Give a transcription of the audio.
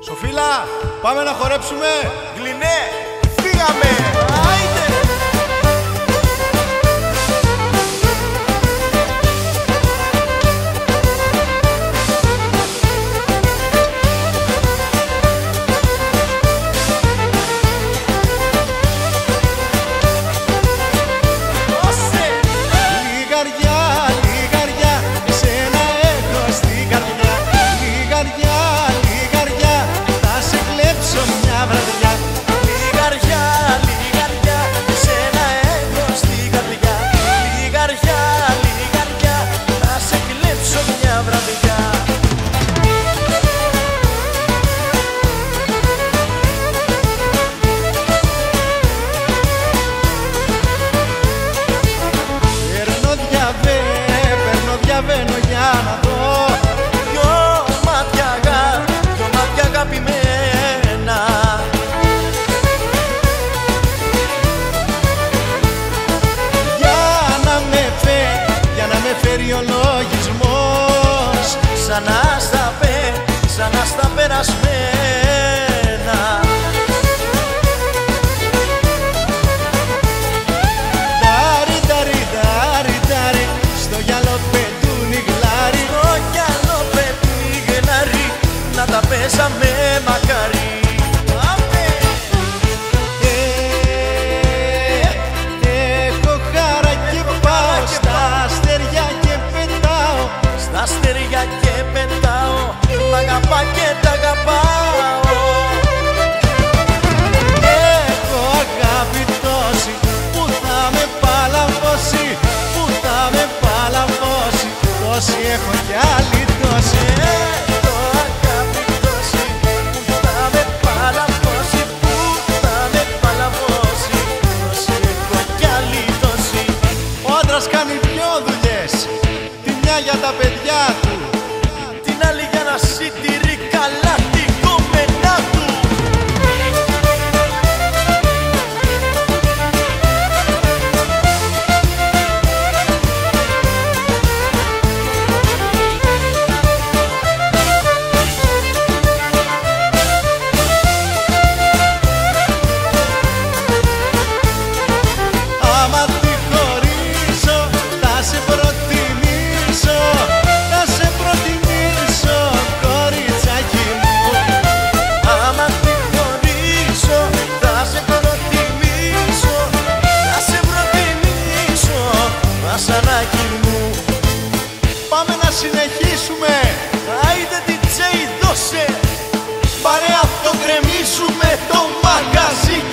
Σοφίλα, πάμε να χορέψουμε. Γλυνέ, φύγαμε. Άιντε. Διαβαίνω για να δω δυο μάτια αγαπημένα. Για να με φέρει ο λογισμός Σαν να στα περασμένα. Στο γυαλό πετούν οι γλάρι, στο γυαλό πετούν οι γλάρι, να τα παίζαμε μακάρι. Έχω χαρά και πάω στα αστέρια και πετάω. Στα αστέρια και πετάω, μ' αγαπά και τ' αγαπάω. Έχω αγάπη τόση που θα με παλαβώσει, που θα με παλαβώσει. Τόση έχω κι άλλη τόση. Έχω αγάπη τόση που θα με παλαβώσει, που θα με παλαβώσει. Τόση έχω κι άλλη τόση. Ο άντρας κάνει δυο δουλειές, τη μια για τα παιδιά του, την άλλη για να συντηρεί καλά την κομμενά του. άμα τη χωρίσω θα σε προτιμήσω, θα σε προτιμήσω κοριτσάκι μου. Άμα τη χωρίσω θα σε προτιμήσω, θα σε προτιμήσω βασανάκι μου. Πάμε να συνεχίσουμε. Άιντε DJ δώσε, Παρέα το γκρεμίσουμε το μαγαζί